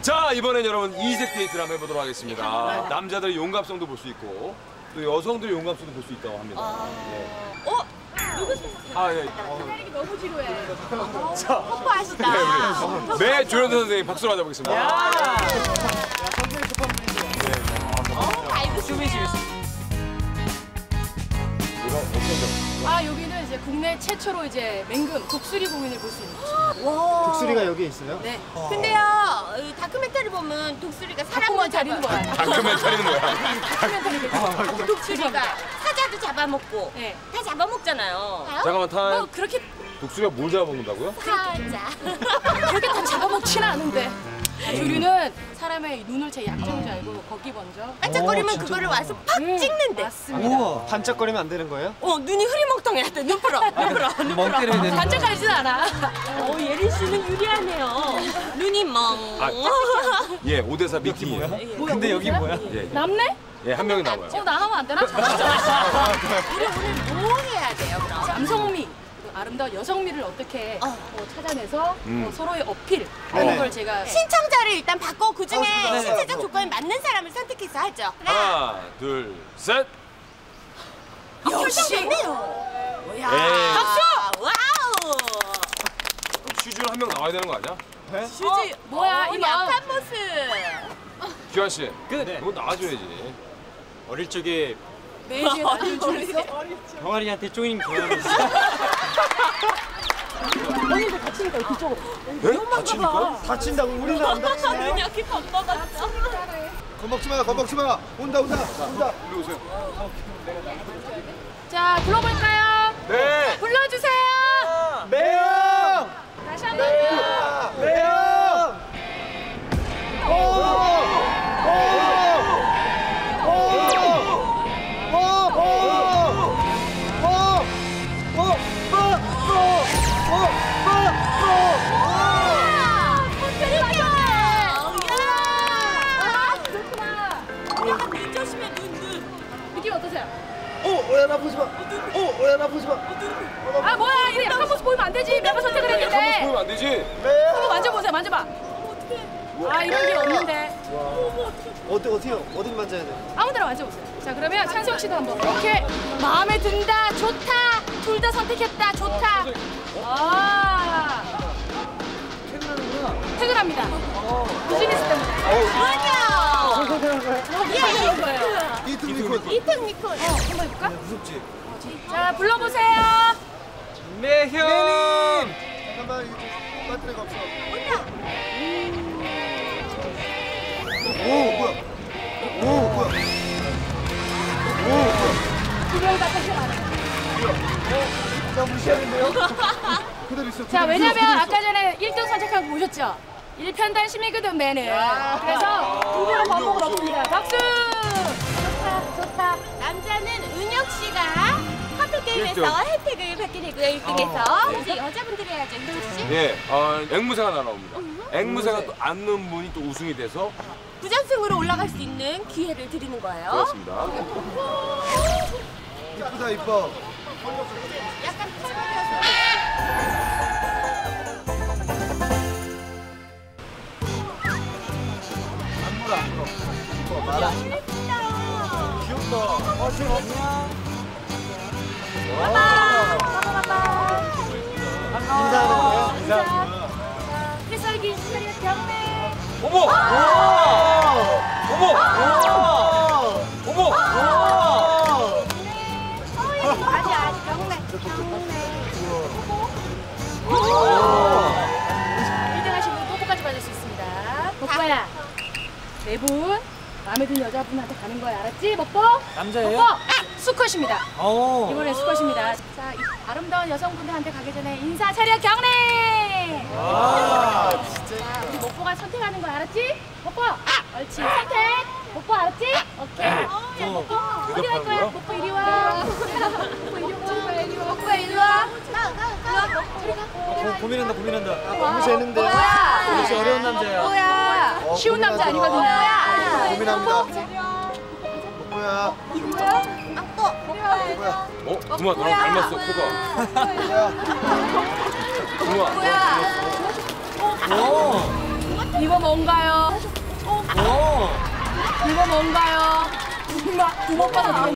자, 이번엔 여러분 이색 데이트를 한번 해보도록 하겠습니다. 남자들의 용감성도 볼 수 있고 또 여성들의 용감성도 볼 수 있다고 합니다. 누구세요? 예. 기다리기 너무 지루해. 뽀뽀하시다. 네, 조현선 선생님 박수로 맞아보겠습니다. 여기는 이제 국내 최초로 이제 맹금 독수리 공연을 볼 수 있는 곳입니다. 독수리가 여기에 있어요? 네. 근데요, 다큐멘터리 보면 독수리가 사람을 다리는 거야. 다큐멘터리는 뭐야? 독수리가 사자도 잡아먹고 네. 다 잡아먹잖아요. 잠깐만, 뭐 그렇게 독수리가 뭘 잡아먹는다고요? 사자. 그렇게 다 잡아먹지는 않은데. 조류는 사람의 눈을 제 약점인 줄 알고 거기 먼저 반짝거리면 그거를 와서 팍 찍는데. 맞습니다. 반짝거리면 안 되는 거예요? 눈이 흐리멍텅해야 돼. 눈 풀어. 멍 때려야 되는 반짝거리진 않아. 예린 씨는 유리하네요. 눈이 멍. 예, 5대4 미팅이에요. 근데 여기 뭐야? 예, 남네? 예, 한 명이 남아요. 나가면 안 되나? 우리 오늘 뭐 해야 돼요, 그럼? 남성미, 아름다운 여성미를 어떻게 찾아내서 서로의 어필 이런 네네. 걸 제가 신청자를 일단 받고 그 중에 네네. 신체적 조건에 맞는 사람을 선택해서 하죠. 하나, 둘, 셋. 역시. 네요. 뭐야? 박수! 와우. 슈즈는 한 명 나와야 되는 거 아니야? 슈즈. 뭐야, 이 마음. 약한 모습. 기환 씨, 네. 너 나와줘야지. 어릴 적에 매주에 나를 줄였어. 병아리한테 쪼인 경험이 언니도 다치니까 그쪽으로. 네? 다치니까? 다친다고 우리는 안 다치나요? 이렇게 겁먹었어. 겁먹지 마, 겁먹지 마. 온다. 일로 오세요. 자, 불러볼까요? 네. 불러주세요. 매형! 다시 한 번요. 매형! 느낌 어떠세요? 오야 나 보지 마. 오야 나 보지 마. 아 뭐야, 이래 약한 모습 보이면 안 되지. 멤버 선택을 한번 했는데. 보면 안 되지? 한번 만져보세요, 만져봐. 아, 이런 게 없는데. 어때요? 어디 만져야 돼? 아무데나 만져보세요. 자, 그러면 찬성 씨도 한번. 오케이. 마음에 든다, 좋다. 둘 다 선택했다, 좋다. 아. 퇴근합니다. 비즈니스 때문에. 뭐냐? 거예요. 이특 니콘. 한번 해볼까? 무섭지? 자, 불러보세요. 매형! 잠깐만 이거 배터리가 없어. 온다. 뭐야? 두명 다 선택하네. 자 무시하는데요? 그대로 있어. 자, 왜냐면 아까 전에 1등 선택한 거 보셨죠? 1편단 심이거든, 매는. 그래서 두 분은 반복은 없습니다. 박수! 좋다. 남자는 은혁 씨가 커플 게임에서 일등. 혜택을 받게 되고요. 1등에서. 이제 여자분들이 해야죠, 은혁 씨. 예, 앵무새가 날아옵니다. 앵무새가 또 앉는 분이 또 우승이 돼서 부전승으로 올라갈 수 있는 기회를 드리는 거예요. 그렇습니다. 이쁘다 이뻐. 약간 털어려서. 안 물어. 말아. 귀엽다. 지금 안녕. 인사하는 거야? 인사. 해설기 차렷 경례. 어머! 어머! 어머! 아직 경례. 1등 하신 분 뽀뽀까지 받을 수 있습니다. 뽀뽀야. 네 분 마음에 드는 여자분한테 가는 거야, 알았지? 뽀뽀? 남자예요? 뽀뽀! 수컷입니다. 오. 이번엔 수컷입니다. 자, 이 아름다운 여성분들한테 가기 전에 인사 차렷 경례! 아, 자, 우리 뽀뽀가 선택하는 거야, 알았지? 뽀뽀! 옳지, 선택! 뽀뽀 알았지? 오케이. 자, 뽀뽀. 어디 갈 거야? 뽀뽀 이리 와. 뽀뽀 이리 와. 뽀뽀 이리 와. 고민한다. 너무 재는데. 뭐야? 역시 어려운 남자야. 뭐야? 쉬운 남자 아니거든요. 고민합니다. 뭐야? 뭐야? 두마 너랑 닮았어, 코가. 두마. 뭐야? 오. 이거 뭔가요? 이거 뭔가요? 두 번 빠져.